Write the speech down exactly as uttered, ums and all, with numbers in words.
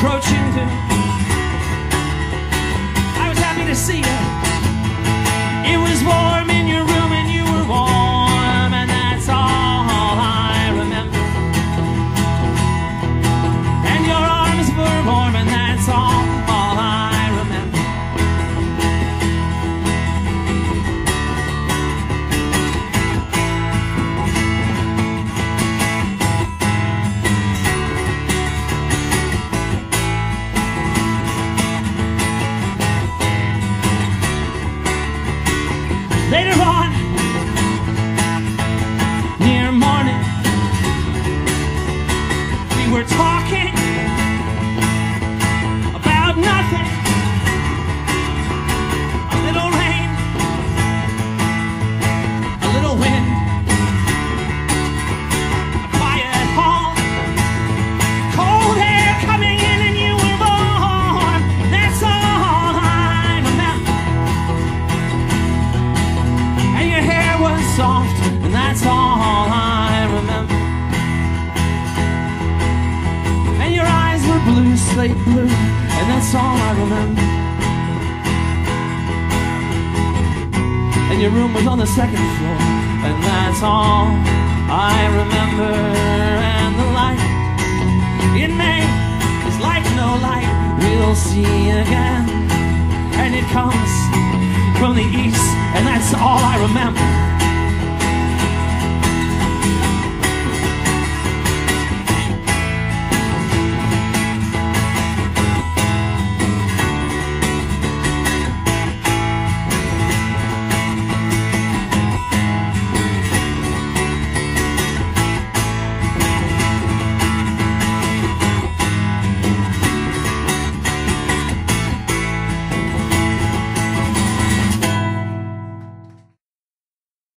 approaching doom. I was happy to see you. It was warm in your room and you were warm, and that's all I remember. And your arms were warm, and that's all, all I remember. Later on, near morning, we were talking about nothing. A little rain, a little wind, a quiet hall, cold air coming in, and you were warm. That's all I remember. And your hair was soft, and that's all I remember. And your eyes were blue, slate blue, and that's all I remember. And your room was on the second floor, and that's all I remember. And the light in May is like no light we'll see again. And it comes from the east, and that's all I remember.